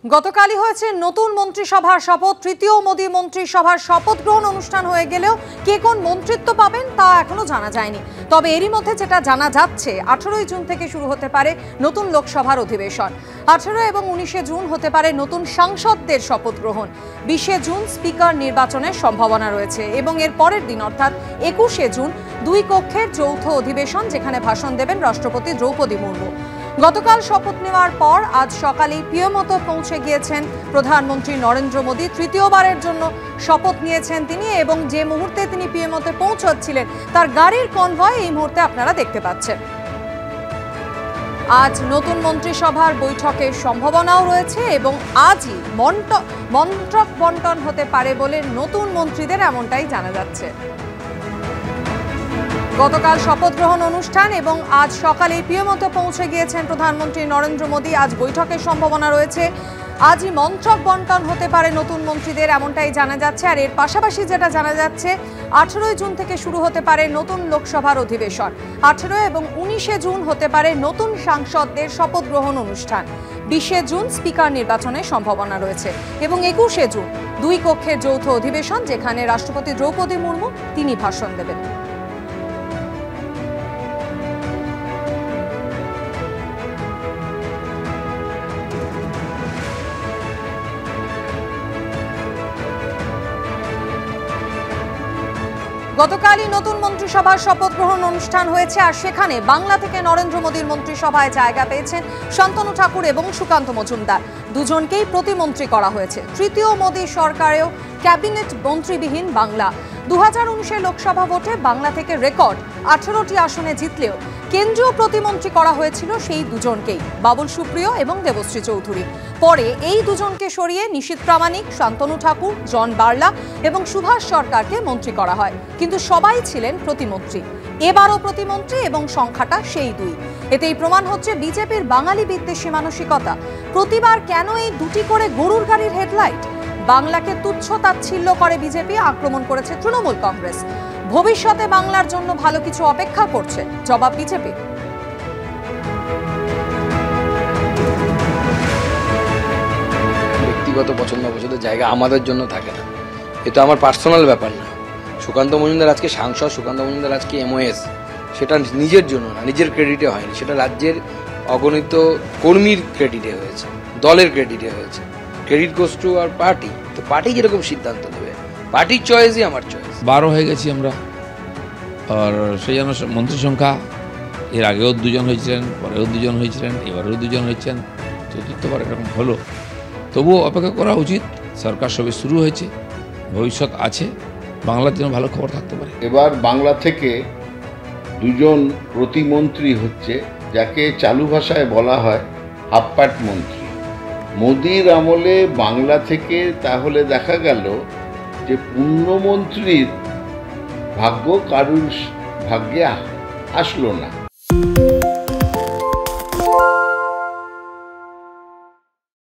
গতকালই হয়েছে নতুন মন্ত্রিসভার শপথ। তৃতীয় মোদী মন্ত্রিসভার শপথ গ্রহণ অনুষ্ঠান হয়ে গেলেও কে কোন মন্ত্রিত্ব পাবেন তা এখনো জানা যায়নি। তবে এরই মধ্যে যেটা জানা যাচ্ছে, 18 জুন থেকে শুরু হতে পারে নতুন লোকসভার অধিবেশন। 18 এবং 19 জুন হতে পারে নতুন সাংসদদের শপথ গ্রহণ। 20 জুন স্পিকার নির্বাচনের সম্ভাবনা রয়েছে এবং এর পরের দিন অর্থাৎ 21 জুন দুই কক্ষের যৌথ অধিবেশন, যেখানে ভাষণ দেবেন রাষ্ট্রপতি দ্রৌপদী মুর্মু। গতকাল শপথ নেওয়ার পর আজ সকালেই পিএমওতে পৌঁছে গিয়েছেন প্রধানমন্ত্রী নরেন্দ্র মোদী। তৃতীয়বারের জন্য শপথ নিয়েছেন তিনি এবং যে মুহূর্তে তিনি পিএমওতে পৌঁছচ্ছিলেন তার গাড়ির কনভয় এই মুহূর্তে আপনারা দেখতে পাচ্ছেন। আজ নতুন মন্ত্রিসভার বৈঠকের সম্ভাবনাও রয়েছে এবং আজই মন্ত্রক বন্টন হতে পারে বলে নতুন মন্ত্রীদের এমনটাই জানা যাচ্ছে। গতকাল শপথ গ্রহণ অনুষ্ঠান এবং আজ সকালে পিএমওতে পৌঁছে গিয়েছেন প্রধানমন্ত্রী নরেন্দ্র মোদী। আজ বৈঠকের সম্ভাবনা রয়েছে, আজই মন্ত্রক বন্টন হতে পারে নতুন মন্ত্রীদের, এমনটাই জানা যাচ্ছে। আর এর পাশাপাশি যেটা জানা যাচ্ছে, 18 জুন থেকে শুরু হতে পারে নতুন লোকসভার অধিবেশন। 18 এবং 19 জুন হতে পারে নতুন সাংসদদের শপথ গ্রহণ অনুষ্ঠান। 20 জুন স্পিকার নির্বাচনের সম্ভাবনা রয়েছে এবং 21 জুন দুই কক্ষের যৌথ অধিবেশন, যেখানে রাষ্ট্রপতি দ্রৌপদী মুর্মু তিনি ভাষণ দেবেন। গতকালই নতুন মন্ত্রিসভার শপথ গ্রহণ অনুষ্ঠান হয়েছে আর সেখানে বাংলা থেকে নরেন্দ্র মোদীর মন্ত্রিসভায় জায়গা পেয়েছেন শান্তনু ঠাকুর এবং সুকান্ত মজুমদার। দুজনকেই প্রতিমন্ত্রী করা হয়েছে। তৃতীয় মোদী সরকারেও ক্যাবিনেট মন্ত্রীবিহীন বাংলা। 2019 লোকসভা ভোটে বাংলা থেকে রেকর্ড 18টি আসনে জিতলেও কেন্দ্রীয় প্রতিমন্ত্রী করা হয়েছিল সেই দুজনকেই, বাবুল সুপ্রিয় এবং দেবশ্রী চৌধুরী। পরে এই দুজনকে সরিয়ে নিশীথ প্রামাণিক, শান্তনু ঠাকুর, জন বার্লা এবং সুভাষ সরকারকে মন্ত্রী করা হয়, কিন্তু সবাই ছিলেন প্রতিমন্ত্রী। এবারও প্রতিমন্ত্রী এবং সংখ্যাটা সেই দুই। এতেই প্রমাণ হচ্ছে বিজেপির বাঙালি বিদ্বেষী মানসিকতা। প্রতিবার কেন এই দুটি করে গরুর গাড়ির হেডলাইট? বাংলাকে তুচ্ছ তাচ্ছিল্য করে বিজেপি, আক্রমণ করেছে তৃণমূল কংগ্রেস। ভবিষ্যতে বাংলার জন্য ভালো কিছু অপেক্ষা করছে, জবাব বিজেপি। ব্যক্তিগত পছন্দ অপছন্দের জায়গা আমাদের জন্য থাকে না, এটা আমার পার্সোনাল ব্যাপার না। সুকান্ত মজুমদার আজকে সাংসদ, সুকান্ত মজুমদার আজকে এমওএস, সেটা নিজের জন্য না, নিজের ক্রেডিটে হয়নি, সেটা রাজ্যের অগণিত কর্মীর ক্রেডিটে হয়েছে, দলের ক্রেডিটে হয়েছে। ক্রেডিট গোস টু আর পার্টি। তো পার্টি যেরকম সিদ্ধান্ত নেবে, পার্টির চয়েসই আমার চয়েস। 12 হয়ে গেছি আমরা, আর সেই জন্য মন্ত্রী সংখ্যা এর আগেও দুজন হয়েছিলেন, পরেও দুজন হয়েছিলেন, এবারেও দুজন হয়েছেন, চতুর্থবার এরকম হলো। তবুও অপেক্ষা করা উচিত। সরকার সবে শুরু হয়েছে, ভবিষ্যৎ আছে, বাংলার জন্য ভালো খবর থাকতে পারে। এবার বাংলা থেকে দুজন প্রতিমন্ত্রী হচ্ছে, যাকে চালু ভাষায় বলা হয় হাফপ্যাট মন্ত্রী। মোদির আমলে বাংলা থেকে তাহলে দেখা গেল যে পূর্ণমন্ত্রীর ভাগ্য কারুর ভাগ্যে আসলো না।